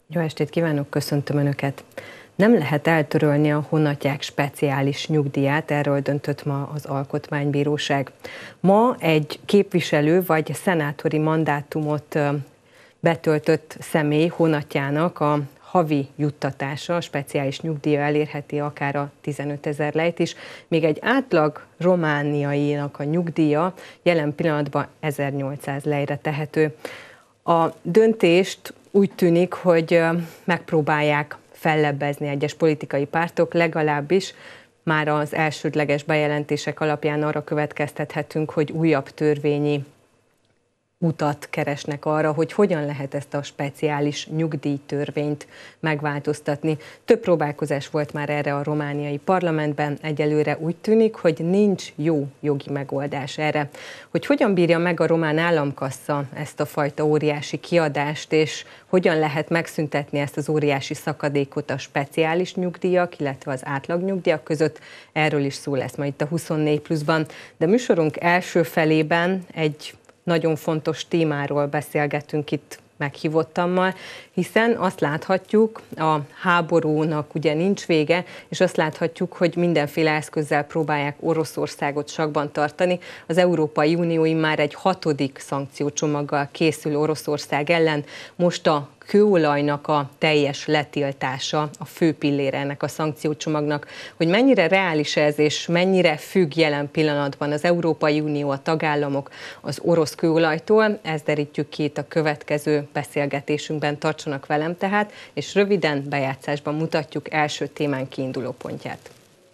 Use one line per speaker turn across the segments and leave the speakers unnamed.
Jó estét kívánok, köszöntöm Önöket! Nem lehet eltörölni a honatják speciális nyugdíját, erről döntött ma az Alkotmánybíróság. Ma egy képviselő vagy szenátori mandátumot betöltött személy honatjának a havi juttatása, a speciális nyugdíja elérheti akár a 15 000 lejt is, még egy átlag romániainak a nyugdíja jelen pillanatban 1800 lejre tehető. A döntést úgy tűnik, hogy megpróbálják fellebbezni egyes politikai pártok, legalábbis már az elsődleges bejelentések alapján arra következtethetünk, hogy újabb törvényi utat keresnek arra, hogy hogyan lehet ezt a speciális nyugdíjtörvényt megváltoztatni. Több próbálkozás volt már erre a romániai parlamentben, egyelőre úgy tűnik, hogy nincs jó jogi megoldás erre. Hogy hogyan bírja meg a román államkassa ezt a fajta óriási kiadást, és hogyan lehet megszüntetni ezt az óriási szakadékot a speciális nyugdíjak, illetve az átlagnyugdíjak között, erről is szó lesz ma itt a 24+-ban. De műsorunk első felében egy nagyon fontos témáról beszélgetünk itt meghívottammal, hiszen azt láthatjuk, a háborúnak ugye nincs vége, és azt láthatjuk, hogy mindenféle eszközzel próbálják Oroszországot sakban tartani. Az Európai Unió már egy 6. szankciócsomaggal készül Oroszország ellen. Most a kőolajnak a teljes letiltása a fő pillére ennek a szankciócsomagnak. Hogy mennyire reális ez, és mennyire függ jelen pillanatban az Európai Unió, a tagállamok az orosz kőolajtól, ezt derítjük ki itt a következő beszélgetésünkben. Tartsanak velem tehát, és röviden bejátszásban mutatjuk első témán kiinduló pontját.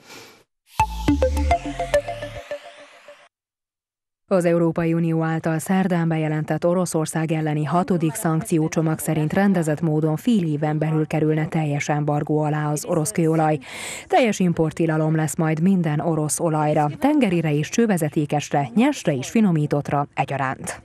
Az Európai Unió által szerdán bejelentett Oroszország elleni 6. szankciócsomag szerint rendezett módon fél éven belül kerülne teljes embargó alá az orosz kőolaj. Teljes importtilalom lesz majd minden orosz olajra, tengerire és csővezetékesre, nyersre és finomítottra egyaránt.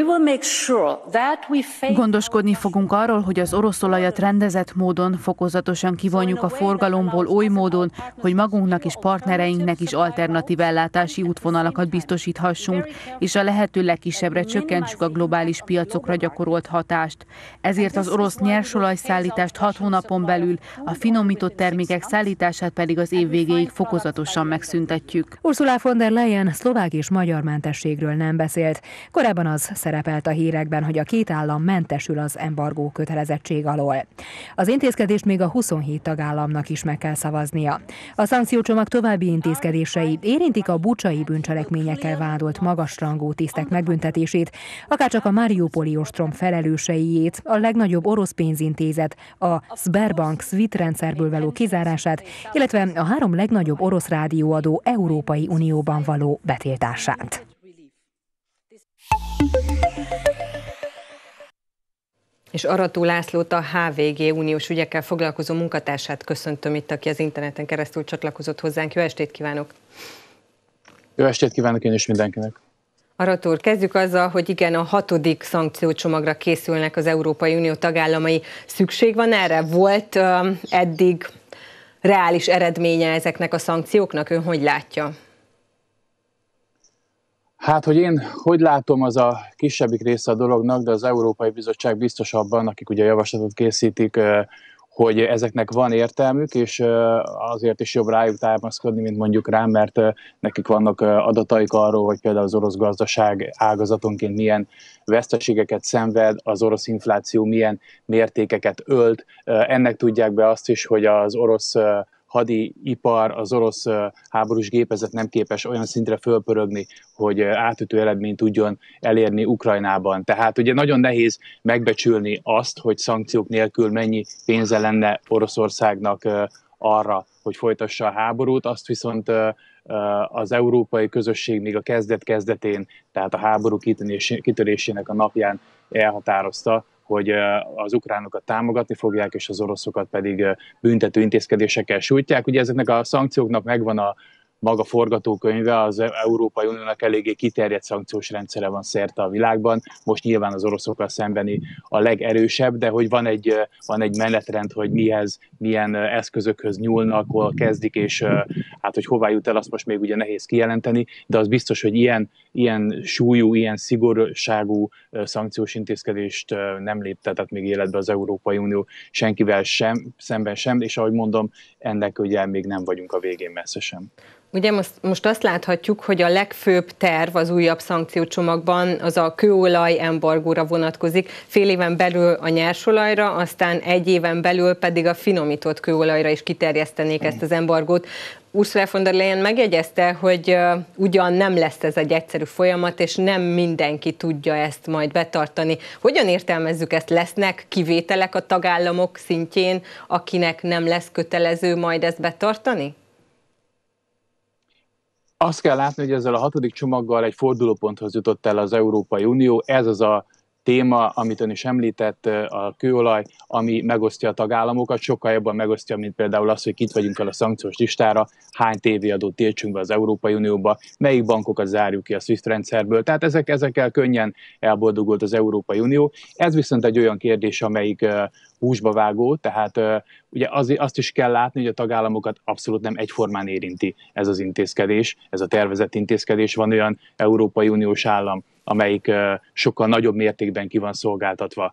Gondoskodni fogunk arról, hogy az orosz olajat rendezett módon, fokozatosan kivonjuk a forgalomból oly módon, hogy magunknak és partnereinknek is alternatív ellátási útvonalakat biztosíthassunk, és a lehető legkisebbre csökkentsük a globális piacokra gyakorolt hatást. Ezért az orosz nyersolajszállítást 6 hónapon belül, a finomított termékek szállítását pedig az év végéig fokozatosan megszüntetjük.
Ursula von der Leyen szlovák és magyar mentességről nem beszélt. Korábban az szerepelt a hírekben, hogy a két állam mentesül az embargó kötelezettség alól. Az intézkedést még a 27 tagállamnak is meg kell szavaznia. A szankciócsomag további intézkedései érintik a bucsai bűncselekményekkel vádolt magasrangú tisztek megbüntetését, akárcsak a Mariupoli ostrom felelőseiét, a legnagyobb orosz pénzintézet, a Sberbank SWIFT rendszerből való kizárását, illetve a 3 legnagyobb orosz rádióadó Európai Unióban való betiltását.
És Arató Lászlót, a HVG uniós ügyekkel foglalkozó munkatársát köszöntöm itt, aki az interneten keresztül csatlakozott hozzánk. Jó estét kívánok!
Jó estét kívánok én is mindenkinek!
Arató úr, kezdjük azzal, hogy igen, a 6. szankciócsomagra készülnek az Európai Unió tagállamai. Szükség van erre? Volt eddig reális eredménye ezeknek a szankcióknak? Ön hogy látja?
Hát, hogy én hogy látom, az a kisebbik része a dolognak, de az Európai Bizottság biztos abban, akik ugye javaslatot készítik, hogy ezeknek van értelmük, és azért is jobb rájuk támaszkodni, mint mondjuk rám, mert nekik vannak adataik arról, hogy például az orosz gazdaság ágazatonként milyen veszteségeket szenved, az orosz infláció milyen mértékeket ölt. Ennek tudják be azt is, hogy az orosz hadipar, az orosz háborús gépezet nem képes olyan szintre fölpörögni, hogy átütő eredményt tudjon elérni Ukrajnában. Tehát ugye nagyon nehéz megbecsülni azt, hogy szankciók nélkül mennyi pénze lenne Oroszországnak arra, hogy folytassa a háborút. Azt viszont az európai közösség még a kezdet-kezdetén, tehát a háború kitörésének a napján elhatározta, hogy az ukránokat támogatni fogják, és az oroszokat pedig büntető intézkedésekkel sújtják. Ugye ezeknek a szankcióknak megvan maga forgatókönyve, az Európai Uniónak eléggé kiterjedt szankciós rendszere van szerte a világban. Most nyilván az oroszokkal szembeni a legerősebb, de hogy van egy menetrend, hogy milyen eszközökhöz nyúlnak, hol kezdik, és hát hogy hová jut el, azt most még ugye nehéz kijelenteni, de az biztos, hogy ilyen súlyú, ilyen szigorúságú szankciós intézkedést nem léptetett még életbe az Európai Unió senkivel szemben sem, és ahogy mondom, ennek ugye még nem vagyunk a végén messze sem.
Ugye most azt láthatjuk, hogy a legfőbb terv az újabb szankciócsomagban az a kőolaj embargóra vonatkozik, fél éven belül a nyersolajra, aztán egy éven belül pedig a finomított kőolajra is kiterjesztenék ezt az embargót. Ursula von der Leyen megjegyezte, hogy ugyan nem lesz ez egy egyszerű folyamat, és nem mindenki tudja ezt majd betartani. Hogyan értelmezzük ezt? Lesznek kivételek a tagállamok szintjén, akinek nem lesz kötelező majd ezt betartani?
Azt kell látni, hogy ezzel a 6. csomaggal egy fordulóponthoz jutott el az Európai Unió. Ez az a téma, amit ön is említett, a kőolaj, ami megosztja a tagállamokat, sokkal jobban megosztja, mint például az, hogy kit vegyünk el a szankciós listára, hány tévéadót tiltsunk be az Európai Unióba, melyik bankokat zárjuk ki a SWIFT rendszerből. Tehát ezekkel könnyen elboldogult az Európai Unió. Ez viszont egy olyan kérdés, amelyik húsba vágó, tehát ugye azt is kell látni, hogy a tagállamokat abszolút nem egyformán érinti ez az intézkedés, ez a tervezett intézkedés. Van olyan Európai Uniós állam, amelyik sokkal nagyobb mértékben ki van szolgáltatva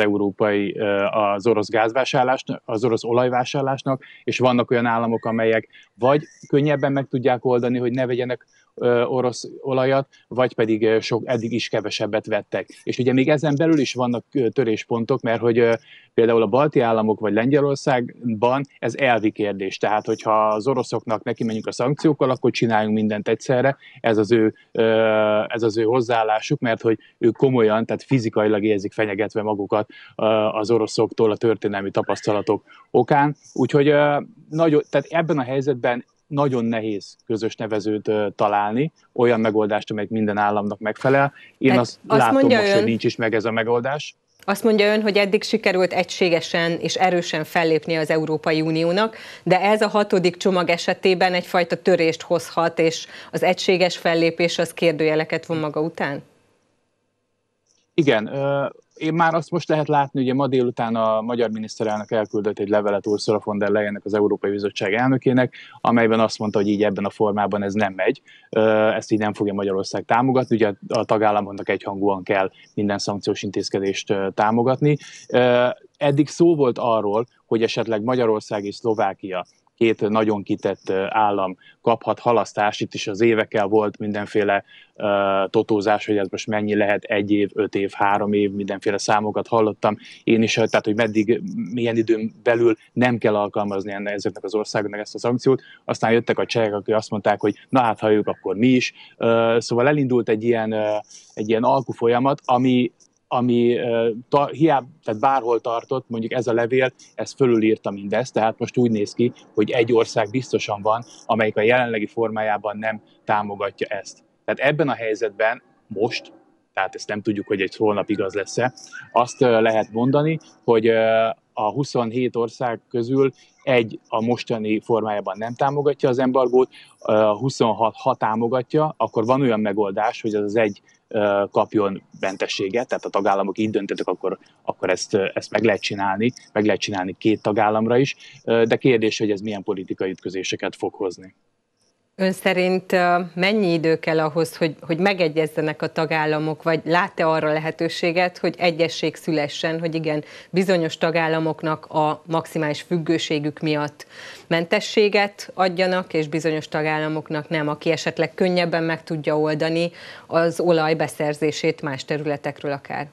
az orosz gázvásárlásnak, az orosz olajvásárlásnak, és vannak olyan államok, amelyek vagy könnyebben meg tudják oldani, hogy ne vegyenek orosz olajat, vagy pedig eddig is kevesebbet vettek. És ugye még ezen belül is vannak töréspontok, mert hogy például a balti államok vagy Lengyelországban ez elvi kérdés. Tehát, hogyha az oroszoknak neki menjünk a szankciókkal, akkor csináljunk mindent egyszerre. Ez az ő hozzáállásuk, mert hogy ők komolyan, tehát fizikailag érzik fenyegetve magukat az oroszoktól a történelmi tapasztalatok okán. Úgyhogy tehát ebben a helyzetben nagyon nehéz közös nevezőt találni, olyan megoldást, amelyik minden államnak megfelel. Én azt látom most, hogy nincs is meg ez a megoldás.
Azt mondja ön, hogy eddig sikerült egységesen és erősen fellépni az Európai Uniónak, de ez a 6. csomag esetében egyfajta törést hozhat, és az egységes fellépés az kérdőjeleket von maga után?
Igen, én már azt most lehet látni, ugye ma délután a magyar miniszterelnök elküldött egy levelet Ursula von der Leyennek, az Európai Bizottság elnökének, amelyben azt mondta, hogy így ebben a formában ez nem megy, ezt így nem fogja Magyarország támogatni, ugye a tagállamoknak egyhangúan kell minden szankciós intézkedést támogatni. Eddig szó volt arról, hogy esetleg Magyarország és Szlovákia, két nagyon kitett állam kaphat halasztást. Itt is az évekkel volt mindenféle totózás, hogy ez most mennyi lehet, 1 év, 5 év, 3 év, mindenféle számokat hallottam. Én is, tehát hogy milyen időn belül nem kell alkalmazni ezeknek az országoknak ezt a szankciót. Aztán jöttek a csehek, akik azt mondták, hogy na hát, ha ők, akkor mi is. Szóval elindult egy ilyen alkufolyamat, ami hiába, tehát bárhol tartott, mondjuk ez a levél, ez fölülírta mindezt, tehát most úgy néz ki, hogy egy ország biztosan van, amelyik a jelenlegi formájában nem támogatja ezt. Tehát ebben a helyzetben most, tehát ezt nem tudjuk, hogy egy holnapig az lesz-e, azt lehet mondani, hogy a 27 ország közül egy a mostani formájában nem támogatja az embargót, 26 ha támogatja, akkor van olyan megoldás, hogy az egy kapjon mentességet, tehát a tagállamok így döntetek, akkor ezt meg lehet csinálni 2 tagállamra is, de kérdés, hogy ez milyen politikai ütközéseket fog hozni.
Ön szerint mennyi idő kell ahhoz, hogy megegyezzenek a tagállamok, vagy lát-e arra lehetőséget, hogy egyesség szülessen, hogy igen, bizonyos tagállamoknak a maximális függőségük miatt mentességet adjanak, és bizonyos tagállamoknak nem, aki esetleg könnyebben meg tudja oldani az olaj beszerzését más területekről akár?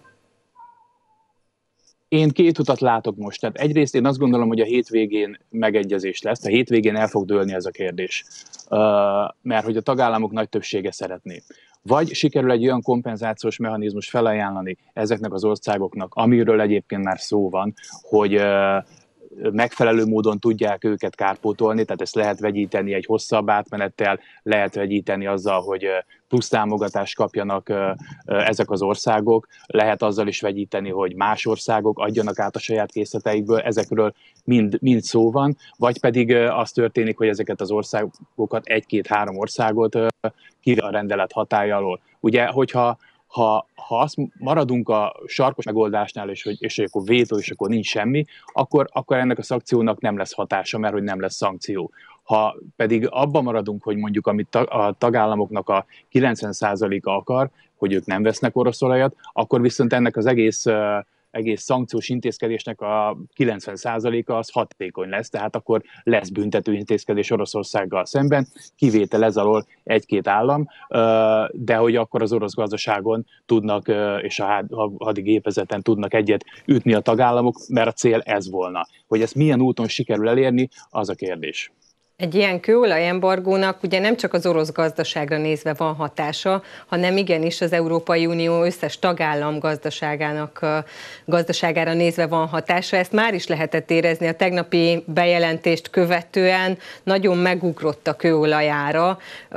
Én 2 utat látok most. Tehát egyrészt én azt gondolom, hogy a hétvégén megegyezés lesz. A hétvégén el fog dőlni ez a kérdés. Mert hogy a tagállamok nagy többsége szeretné. Vagy sikerül egy olyan kompenzációs mechanizmus felajánlani ezeknek az országoknak, amiről egyébként már szó van, hogy megfelelő módon tudják őket kárpótolni, tehát ezt lehet vegyíteni egy hosszabb átmenettel, lehet vegyíteni azzal, hogy plusz támogatást kapjanak ezek az országok, lehet azzal is vegyíteni, hogy más országok adjanak át a saját készleteikből, ezekről mind szó van, vagy pedig az történik, hogy ezeket az országokat, 1-2-3 országot kivesz a rendelet hatálya alól. Ugye, hogyha azt maradunk a sarkos megoldásnál, és akkor vétó, és akkor nincs semmi, akkor ennek a szankciónak nem lesz hatása, mert hogy nem lesz szankció. Ha pedig abban maradunk, hogy mondjuk amit a tagállamoknak a 90%-a akar, hogy ők nem vesznek orosz olajat, akkor viszont ennek az egész szankciós intézkedésnek a 90%-a az hatékony lesz, tehát akkor lesz büntető intézkedés Oroszországgal szemben, kivétel ez alól 1-2 állam, de hogy akkor az orosz gazdaságon tudnak, és a hadigépezeten tudnak egyet ütni a tagállamok, mert a cél ez volna. Hogy ezt milyen úton sikerül elérni, az a kérdés.
Egy ilyen kőolajembargónak ugye nem csak az orosz gazdaságra nézve van hatása, hanem igenis az Európai Unió összes tagállam gazdaságára nézve van hatása. Ezt már is lehetett érezni a tegnapi bejelentést követően, nagyon megugrott a kőolajára.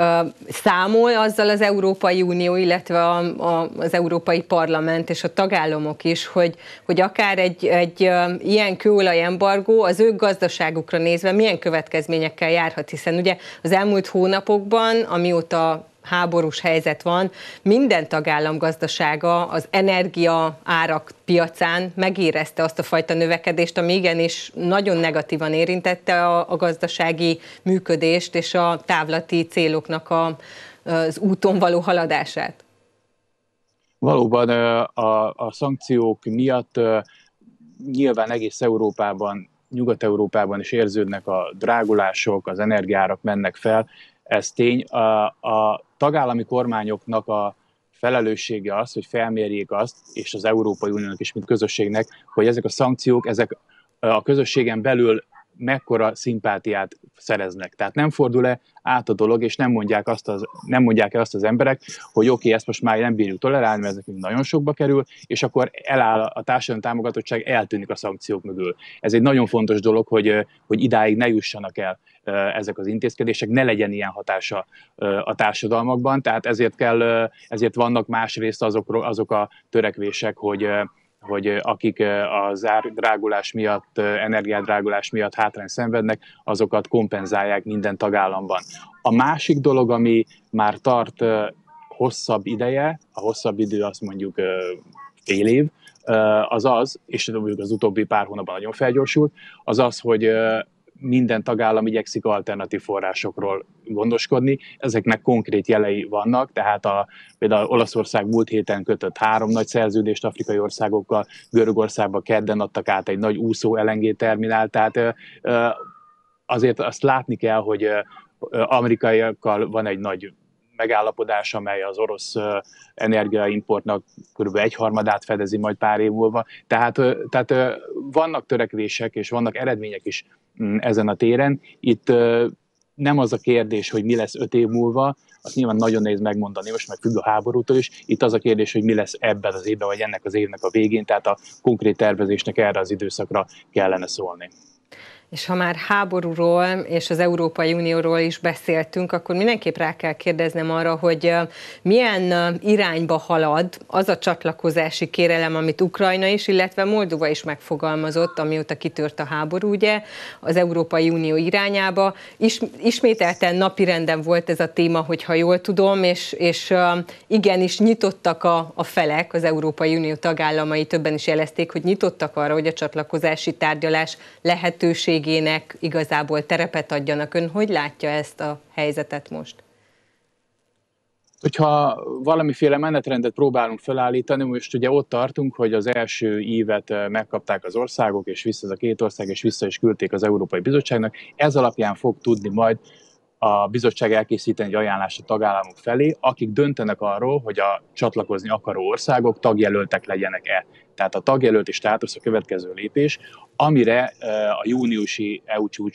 Számol azzal az Európai Unió, illetve az Európai Parlament és a tagállamok is, hogy akár egy ilyen kőolajembargó az ő gazdaságukra nézve milyen következményekkel járhat, hiszen ugye az elmúlt hónapokban, amióta háborús helyzet van, minden tagállam gazdasága az energia árak piacán megérezte azt a fajta növekedést, ami igenis nagyon negatívan érintette a gazdasági működést és a távlati céloknak az úton való haladását.
Valóban a szankciók miatt nyilván egész Európában, Nyugat-Európában is érződnek a drágulások, az energiárak mennek fel, ez tény. A tagállami kormányoknak a felelőssége az, hogy felmérjék azt, és az Európai Uniónak is, mint közösségnek, hogy ezek a szankciók, ezek a közösségen belül mekkora szimpátiát szereznek. Tehát nem fordul-e át a dolog, és nem mondják el azt az emberek, hogy oké, ezt most már nem bírjuk tolerálni, mert ez nekünk nagyon sokba kerül, és akkor eláll a társadalmi támogatottság, eltűnik a szankciók mögül. Ez egy nagyon fontos dolog, hogy idáig ne jussanak el ezek az intézkedések, ne legyen ilyen hatása a társadalmakban, tehát ezért vannak másrészt azok a törekvések, hogy akik az árdrágulás miatt, energiádrágulás miatt hátrányt szenvednek, azokat kompenzálják minden tagállamban. A másik dolog, ami már tart hosszabb ideje, a hosszabb idő azt mondjuk fél év, az, és mondjuk az utóbbi pár hónapban nagyon felgyorsult, az, hogy minden tagállam igyekszik alternatív forrásokról gondoskodni. Ezeknek konkrét jelei vannak, tehát például Olaszország múlt héten kötött 3 nagy szerződést afrikai országokkal, Görögországba kedden adtak át egy nagy úszó LNG terminált, tehát azért azt látni kell, hogy amerikaiakkal van egy nagy megállapodás, amely az orosz energiaimportnak kb. 1/3 fedezi majd pár év múlva. Tehát vannak törekvések és vannak eredmények is ezen a téren. Itt nem az a kérdés, hogy mi lesz 5 év múlva, azt nyilván nagyon nehéz megmondani, most meg függ a háborútól is. Itt az a kérdés, hogy mi lesz ebben az évben, vagy ennek az évnek a végén, tehát a konkrét tervezésnek erre az időszakra kellene szólni.
És ha már háborúról és az Európai Unióról is beszéltünk, akkor mindenképp rá kell kérdeznem arra, hogy milyen irányba halad az a csatlakozási kérelem, amit Ukrajna is, illetve Moldova is megfogalmazott, amióta kitört a háború, ugye, az Európai Unió irányába. Ismételten napirenden volt ez a téma, hogyha jól tudom, és igenis nyitottak a felek, az Európai Unió tagállamai, többen is jelezték, hogy nyitottak arra, hogy a csatlakozási tárgyalás lehetőségének igazából terepet adjanak. Ön hogy látja ezt a helyzetet most?
Hogyha valamiféle menetrendet próbálunk felállítani, most ugye ott tartunk, hogy az első ívet megkapták az országok, és vissza az a 2 ország, és vissza is küldték az Európai Bizottságnak. Ez alapján fog tudni majd a bizottság elkészíteni egy ajánlást a tagállamok felé, akik döntenek arról, hogy a csatlakozni akaró országok tagjelöltek legyenek-e. Tehát a tagjelölti státusz a következő lépés, amire a júniusi EU csúcson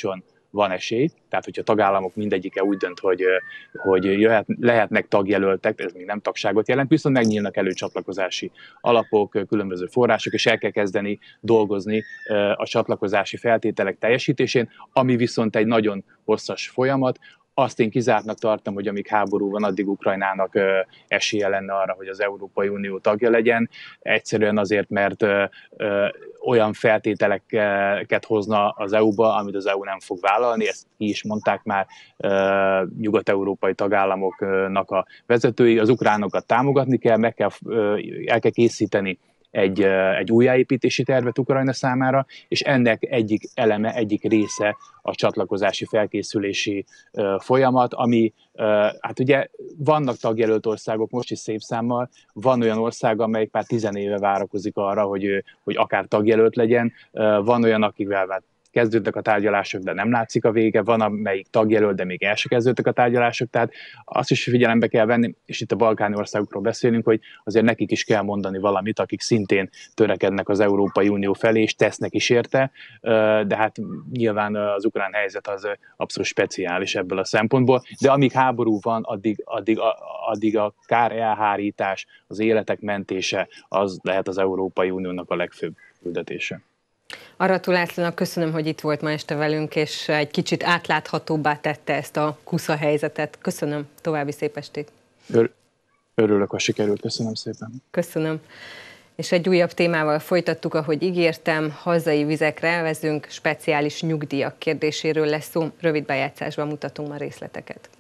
van esély, tehát hogyha a tagállamok mindegyike úgy dönt, hogy lehetnek tagjelöltek, ez még nem tagságot jelent, viszont megnyílnak előcsatlakozási alapok, különböző források, és el kell kezdeni dolgozni a csatlakozási feltételek teljesítésén, ami viszont egy nagyon hosszas folyamat. Azt én kizártnak tartom, hogy amíg háború van, addig Ukrajnának esélye lenne arra, hogy az Európai Unió tagja legyen. Egyszerűen azért, mert olyan feltételeket hozna az EU-ba, amit az EU nem fog vállalni, ezt ki is mondták már nyugat-európai tagállamoknak a vezetői. Az ukránokat támogatni kell, el kell készíteni egy újjáépítési tervet Ukrajna számára, és ennek egyik eleme, egyik része a csatlakozási felkészülési folyamat, ami, hát ugye vannak tagjelölt országok most is szép számmal, van olyan ország, amelyik már 10 éve várakozik arra, hogy akár tagjelölt legyen, van olyan, akikvel kezdődtek a tárgyalások, de nem látszik a vége, van amelyik tagjelölt, de még el se kezdődtek a tárgyalások, tehát azt is figyelembe kell venni, és itt a balkáni országokról beszélünk, hogy azért nekik is kell mondani valamit, akik szintén törekednek az Európai Unió felé, és tesznek is érte, de hát nyilván az ukrán helyzet az abszolút speciális ebből a szempontból, de amíg háború van, addig a kár elhárítás, az életek mentése, az lehet az Európai Uniónak a legfőbb küldetése.
Arató Lászlónak köszönöm, hogy itt volt ma este velünk, és egy kicsit átláthatóbbá tette ezt a kusza helyzetet. Köszönöm, további szép estét.
Örülök, ha sikerült, köszönöm szépen.
Köszönöm. És egy újabb témával folytattuk, ahogy ígértem, hazai vizekre vezünk, speciális nyugdíjak kérdéséről lesz szó. Rövid bejátszásban mutatunk ma részleteket.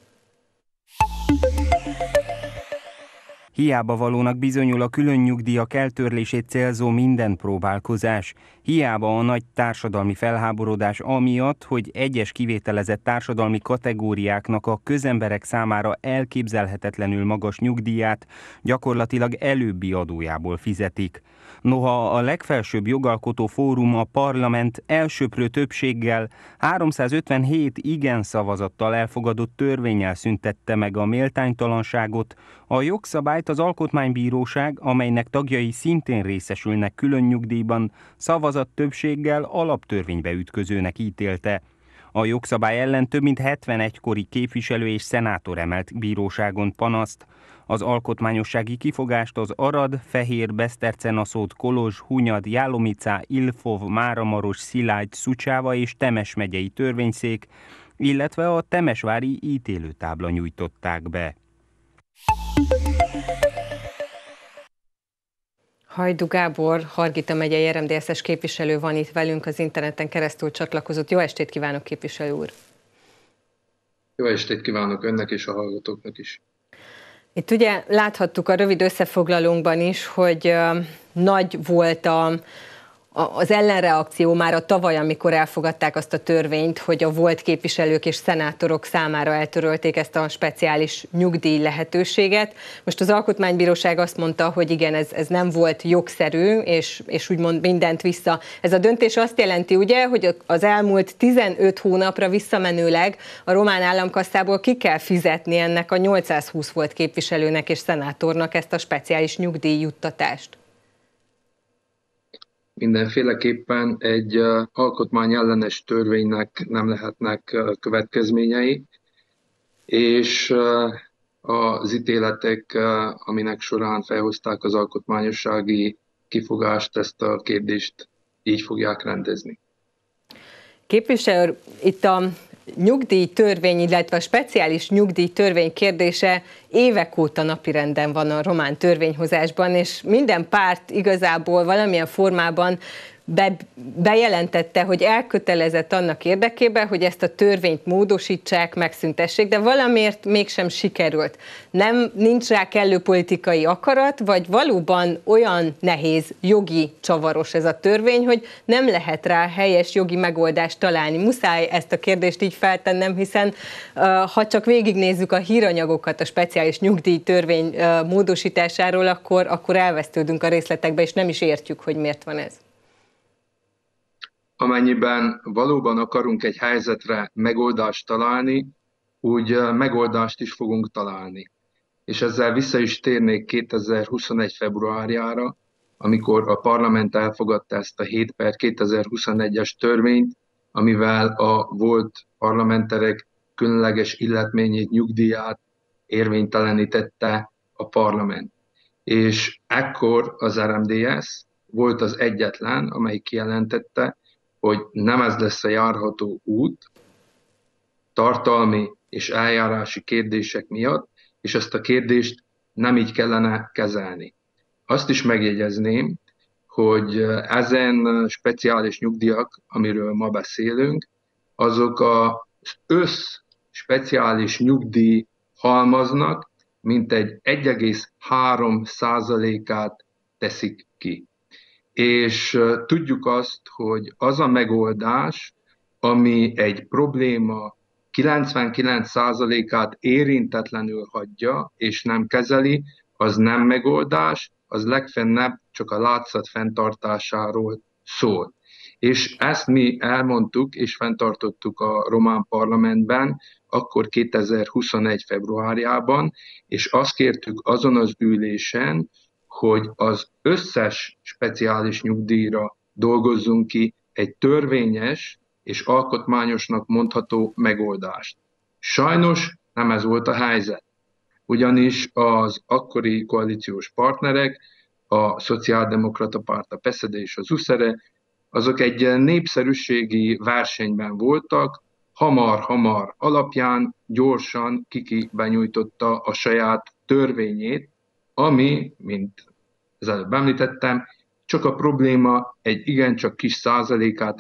Hiába valónak bizonyul a külön nyugdíjak eltörlését célzó minden próbálkozás. Hiába a nagy társadalmi felháborodás amiatt, hogy egyes kivételezett társadalmi kategóriáknak a közemberek számára elképzelhetetlenül magas nyugdíját gyakorlatilag előbbi adójából fizetik. Noha a legfelsőbb jogalkotó fórum, a parlament elsöprő többséggel 357 igen szavazattal elfogadott törvénnyel szüntette meg a méltánytalanságot, a jogszabályt az Alkotmánybíróság, amelynek tagjai szintén részesülnek külön nyugdíjban, szavazat többséggel alaptörvénybe ütközőnek ítélte. A jogszabály ellen több mint 71 kori képviselő és szenátor emelt bíróságon panaszt. Az alkotmányossági kifogást az Arad, Fehér, Beszterce-Naszód, Kolozs, Hunyad, Jálomicá, Ilfov, Máramaros, Szilágy, Szucsáva és Temes megyei törvényszék, illetve a temesvári ítélőtábla nyújtották be.
Hajdú Gábor, Hargita megyei RMDSZ-es képviselő van itt velünk, az interneten keresztül csatlakozott. Jó estét kívánok, képviselő úr!
Jó estét kívánok önnek és a hallgatóknak is!
Itt ugye láthattuk a rövid összefoglalónkban is, hogy nagy volt az ellenreakció már a tavaly, amikor elfogadták azt a törvényt, hogy a volt képviselők és szenátorok számára eltörölték ezt a speciális nyugdíj lehetőséget. Most az Alkotmánybíróság azt mondta, hogy igen, ez nem volt jogszerű, és úgymond mindent vissza. Ez a döntés azt jelenti ugye, hogy az elmúlt 15 hónapra visszamenőleg a román államkasszából ki kell fizetni ennek a 820 volt képviselőnek és szenátornak ezt a speciális nyugdíjjuttatást.
Mindenféleképpen egy alkotmányellenes törvénynek nem lehetnek következményei, és az ítéletek, aminek során felhozták az alkotmányossági kifogást, ezt a kérdést így fogják rendezni.
Képviselő, itt a nyugdíjtörvény, illetve a speciális nyugdíjtörvény kérdése évek óta napirenden van a román törvényhozásban, és minden párt igazából valamilyen formában bejelentette, hogy elkötelezett annak érdekében, hogy ezt a törvényt módosítsák, megszüntessék, de valamiért mégsem sikerült. Nincs rá kellő politikai akarat, vagy valóban olyan nehéz, jogi csavaros ez a törvény, hogy nem lehet rá helyes jogi megoldást találni. Muszáj ezt a kérdést így feltennem, hiszen ha csak végignézzük a híranyagokat a speciális nyugdíjtörvény módosításáról, akkor elvesztődünk a részletekbe, és nem is értjük, hogy miért van ez.
Amennyiben valóban akarunk egy helyzetre megoldást találni, úgy megoldást is fogunk találni. És ezzel vissza is térnék 2021. februárjára, amikor a parlament elfogadta ezt a 7/2021-es törvényt, amivel a volt parlamenterek különleges illetményét, nyugdíját érvénytelenítette a parlament. És ekkor az RMDSZ volt az egyetlen, amely kijelentette, hogy nem ez lesz a járható út tartalmi és eljárási kérdések miatt, és ezt a kérdést nem így kellene kezelni. Azt is megjegyezném, hogy ezen speciális nyugdíjak, amiről ma beszélünk, azok az speciális nyugdíj halmaznak mintegy 1,3%-át teszik ki. És tudjuk azt, hogy az a megoldás, ami egy probléma 99%-át érintetlenül hagyja, és nem kezeli, az nem megoldás, az legfennebb csak a látszat fenntartásáról szól. És ezt mi elmondtuk és fenntartottuk a román parlamentben, akkor 2021. februárjában, és azt kértük azon az ülésen, hogy az összes speciális nyugdíjra dolgozzunk ki egy törvényes és alkotmányosnak mondható megoldást. Sajnos nem ez volt a helyzet, ugyanis az akkori koalíciós partnerek, a Szociáldemokrata Párt, a PESZEDE és az USZERE, azok egy népszerűségi versenyben voltak, hamar-hamar alapján gyorsan Kiki benyújtotta a saját törvényét, ami, mint az előbb említettem, csak a probléma egy igencsak kis százalékát,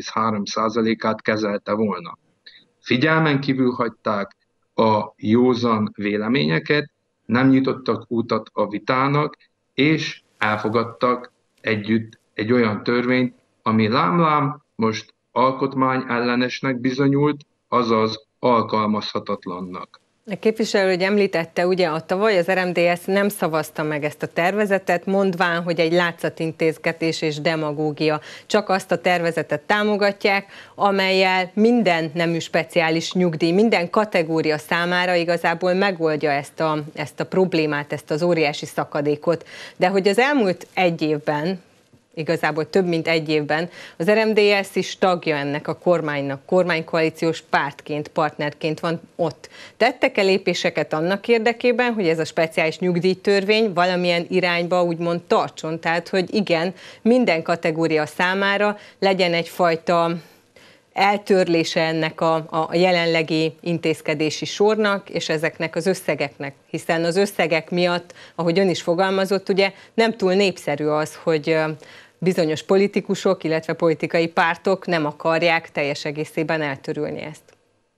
1,3%-át kezelte volna. Figyelmen kívül hagyták a józan véleményeket, nem nyitottak útat a vitának, és elfogadtak együtt egy olyan törvényt, ami lám-lám most alkotmányellenesnek bizonyult, azaz alkalmazhatatlannak.
A képviselő, hogy említette, ugye a tavaly az RMDSZ nem szavazta meg ezt a tervezetet, mondván, hogy egy látszatintézkedés és demagógia. Csak azt a tervezetet támogatják, amellyel minden nemű speciális nyugdíj, minden kategória számára igazából megoldja ezt a problémát, ezt az óriási szakadékot. De hogy az elmúlt egy évben, igazából több mint egy évben, az RMDSZ is tagja ennek a kormánynak, kormánykoalíciós pártként, partnerként van ott. Tettek-e lépéseket annak érdekében, hogy ez a speciális nyugdíjtörvény valamilyen irányba úgymond tartson? Tehát, hogy igen, minden kategória számára legyen egyfajta eltörlése ennek a jelenlegi intézkedési sornak, és ezeknek az összegeknek. Hiszen az összegek miatt, ahogy ön is fogalmazott, ugye nem túl népszerű az, hogy bizonyos politikusok, illetve politikai pártok nem akarják teljes egészében eltörölni ezt.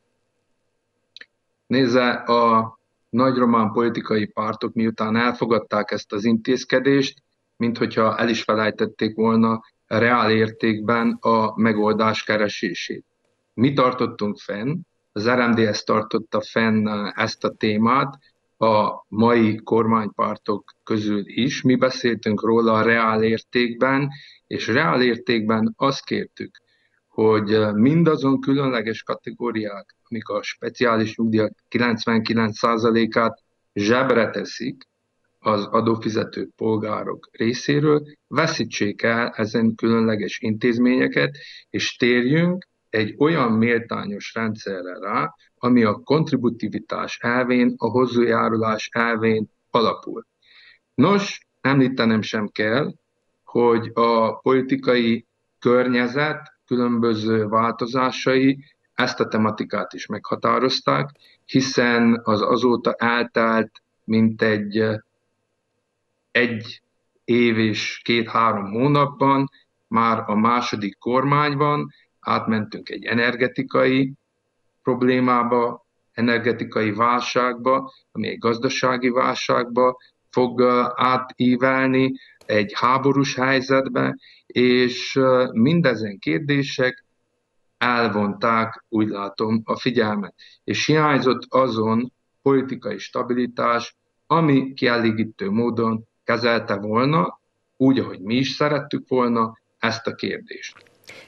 Nézze, a nagy román politikai pártok miután elfogadták ezt az intézkedést, minthogyha el is felejtették volna reál értékben a megoldás keresését. Mi tartottunk fenn, az RMDSZ tartotta fenn ezt a témát, a mai kormánypártok közül is. Mi beszéltünk róla a reál értékben, és reál értékben azt kértük, hogy mindazon különleges kategóriák, amik a speciális nyugdíjak 99%-át zsebre teszik az adófizető polgárok részéről, veszítsék el ezen különleges intézményeket, és térjünk egy olyan méltányos rendszerre rá, ami a kontributivitás elvén, a hozzájárulás elvén alapul. Nos, említenem sem kell, hogy a politikai környezet különböző változásai ezt a tematikát is meghatározták, hiszen az azóta eltelt mintegy egy év és 2-3 hónapban már a második kormányban átmentünk egy energetikai problémába, energetikai válságba, ami egy gazdasági válságba fog átívelni, egy háborús helyzetbe, és mindezen kérdések elvonták, úgy látom, a figyelmet. És hiányzott azon politikai stabilitás, ami kielégítő módon kezelte volna, úgy, ahogy mi is szerettük volna ezt a kérdést.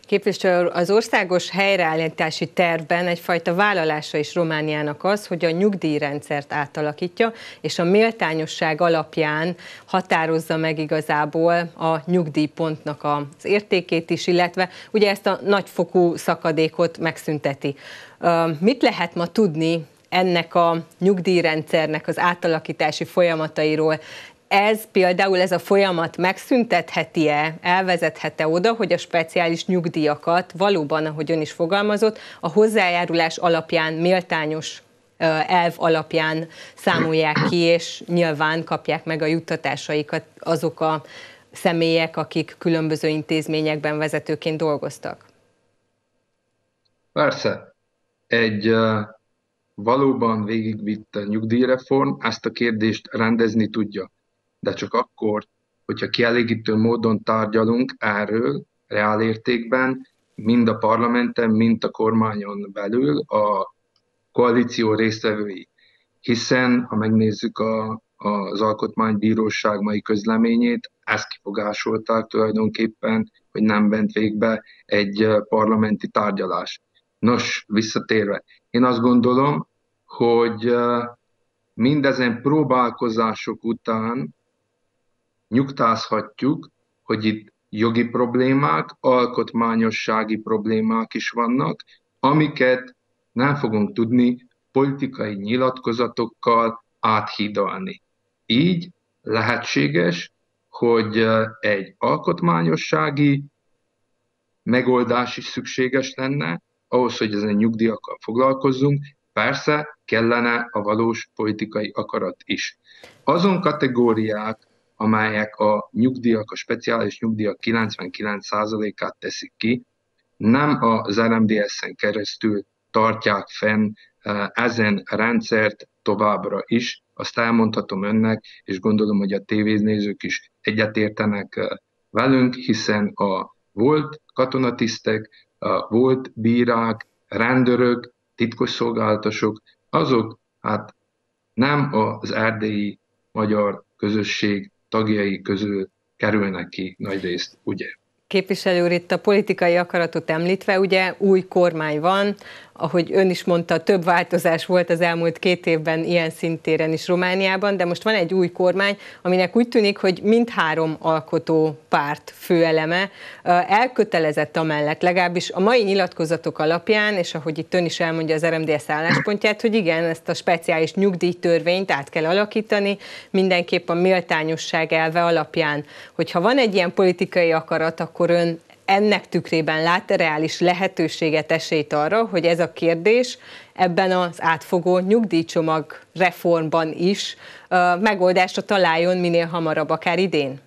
Képviselő, az országos helyreállítási tervben egyfajta vállalása is Romániának az, hogy a nyugdíjrendszert átalakítja, és a méltányosság alapján határozza meg igazából a nyugdíjpontnak az értékét is, illetve ugye ezt a nagyfokú szakadékot megszünteti. Mit lehet ma tudni ennek a nyugdíjrendszernek az átalakítási folyamatairól? Ez a folyamat megszüntetheti-e, elvezethet-e oda, hogy a speciális nyugdíjakat valóban, ahogy ön is fogalmazott, a hozzájárulás alapján, méltányos elv alapján számolják ki, és nyilván kapják meg a juttatásaikat azok a személyek, akik különböző intézményekben vezetőként dolgoztak?
Persze. Egy valóban végigvitt nyugdíjreform ezt a kérdést rendezni tudja. De csak akkor, hogyha kielégítő módon tárgyalunk erről reálértékben, mind a parlamenten, mind a kormányon belül a koalíció résztvevői. Hiszen, ha megnézzük az Alkotmánybíróság mai közleményét, ezt kifogásolták tulajdonképpen, hogy nem ment végbe egy parlamenti tárgyalás. Nos, visszatérve, én azt gondolom, hogy mindezen próbálkozások után nyugtázhatjuk, hogy itt jogi problémák, alkotmányossági problémák is vannak, amiket nem fogunk tudni politikai nyilatkozatokkal áthidalni. Így lehetséges, hogy egy alkotmányossági megoldás is szükséges lenne, ahhoz, hogy ezen nyugdíjakkal foglalkozzunk, persze kellene a valós politikai akarat is. Azon kategóriák, amelyek a nyugdíjak, a speciális nyugdíjak 99%-át teszik ki, nem az RMDSZ-en keresztül tartják fenn ezen rendszert továbbra is. Azt elmondhatom önnek, és gondolom, hogy a tévénézők is egyetértenek velünk, hiszen a volt katonatisztek, a volt bírák, rendőrök, titkosszolgálatosok, azok hát nem az erdélyi magyar közösség tagjai közül kerülnek ki nagyrészt, ugye?
Képviselő úr, itt a politikai akaratot említve, ugye új kormány van, ahogy ön is mondta, több változás volt az elmúlt 2 évben ilyen szintéren is Romániában, de most van egy új kormány, aminek úgy tűnik, hogy mindhárom alkotó párt főeleme elkötelezett amellett, legalábbis a mai nyilatkozatok alapján, és ahogy itt ön is elmondja az RMDSZ álláspontját, hogy igen, ezt a speciális nyugdíjtörvényt át kell alakítani, mindenképp a méltányosság elve alapján. Hogyha van egy ilyen politikai akarat, akkor ön ennek tükrében lát reális lehetőséget, esélyt arra, hogy ez a kérdés ebben az átfogó nyugdíjcsomag reformban is megoldásra találjon minél hamarabb, akár idén?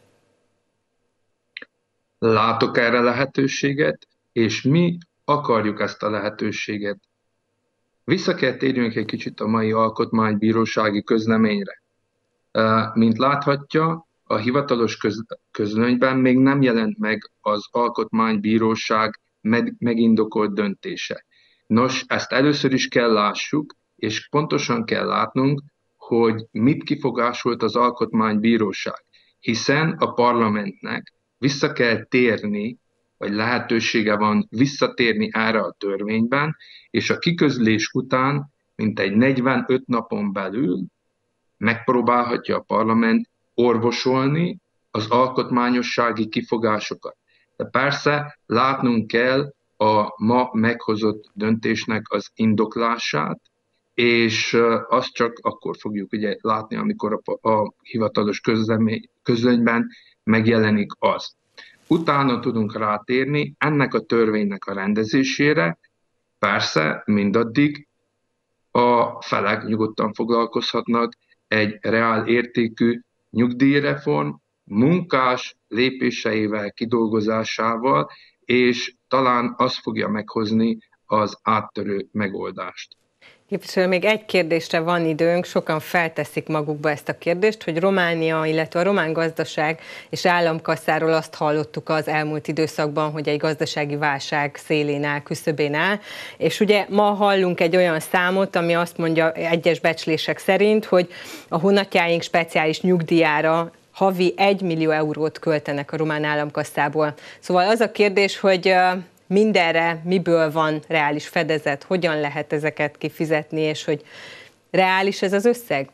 Látok erre lehetőséget, és mi akarjuk ezt a lehetőséget. Vissza kell térjünk egy kicsit a mai alkotmánybírósági közleményre. Mint láthatja, a hivatalos közlönyben még nem jelent meg az alkotmánybíróság megindokolt döntése. Nos, ezt először is kell lássuk, és pontosan kell látnunk, hogy mit kifogásolt az alkotmánybíróság. Hiszen a parlamentnek vissza kell térni, vagy lehetősége van visszatérni erre a törvényben, és a kiközlés után, mintegy 45 napon belül megpróbálhatja a parlament orvosolni az alkotmányossági kifogásokat. De persze látnunk kell a ma meghozott döntésnek az indoklását, és azt csak akkor fogjuk ugye látni, amikor a hivatalos közlönyben megjelenik az. Utána tudunk rátérni ennek a törvénynek a rendezésére, persze mindaddig a felek nyugodtan foglalkozhatnak egy reál értékű nyugdíjreform munkás lépéseivel, kidolgozásával, és talán az fogja meghozni az áttörő megoldást.
Képviselő, még egy kérdésre van időnk, sokan felteszik magukba ezt a kérdést, hogy Románia, illetve a román gazdaság és államkasszáról azt hallottuk az elmúlt időszakban, hogy egy gazdasági válság szélén áll, küszöbén áll, és ugye ma hallunk egy olyan számot, ami azt mondja egyes becslések szerint, hogy a honatjáink speciális nyugdíjára havi 1 millió eurót költenek a román államkasszából. Szóval az a kérdés, hogy mindenre miből van reális fedezet, hogyan lehet ezeket kifizetni, és hogy reális ez az összeg?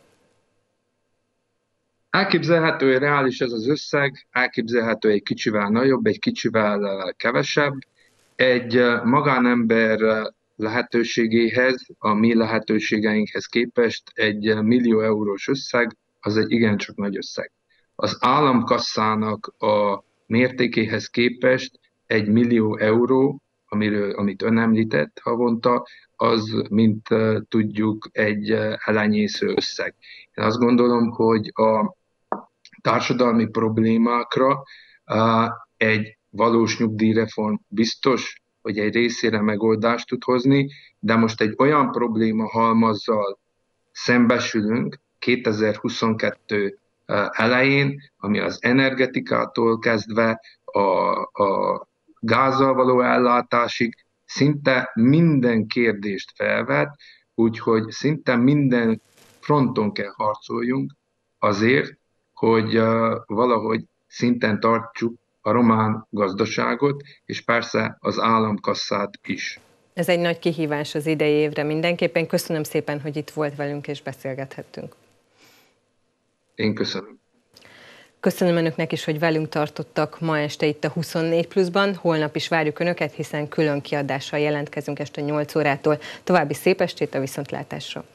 Elképzelhető, hogy reális ez az összeg, elképzelhető egy kicsivel nagyobb, egy kicsivel kevesebb. Egy magánember lehetőségéhez, a mi lehetőségeinkhez képest egy millió eurós összeg, az egy igencsak nagy összeg. Az államkasszának a mértékéhez képest 1 millió euró, amit ön említett havonta, az, mint tudjuk, egy elenyésző összeg. Én azt gondolom, hogy a társadalmi problémákra egy valós nyugdíjreform biztos, hogy egy részére megoldást tud hozni, de most egy olyan probléma halmazzal szembesülünk 2022 elején, ami az energetikától kezdve a gázzal való ellátásig szinte minden kérdést felvet, úgyhogy szinte minden fronton kell harcoljunk azért, hogy valahogy szinten tartsuk a román gazdaságot, és persze az államkasszát is.
Ez egy nagy kihívás az idei évre mindenképpen. Köszönöm szépen, hogy itt volt velünk és beszélgethettünk.
Én köszönöm.
Köszönöm önöknek is, hogy velünk tartottak ma este itt a 24+-ban. Holnap is várjuk önöket, hiszen külön kiadással jelentkezünk este 8 órától. További szép estét, a viszontlátásra!